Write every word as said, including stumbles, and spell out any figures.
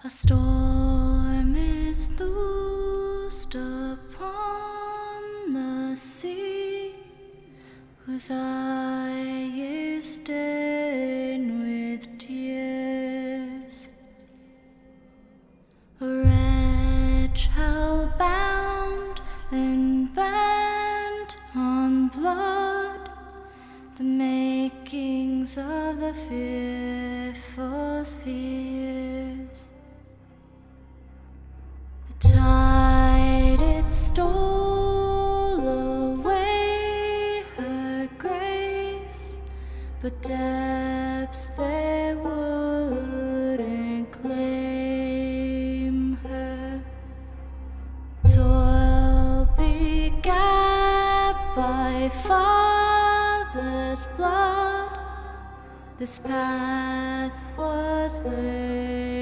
A storm is loosed upon the sea, whose eye is stained with tears. A wretch hell-bound and bent on blood, the makings of the fearful spheres. The tide, it stole away her grace, but depths they wouldn't claim her. Toil begat by father's blood, this path was laid.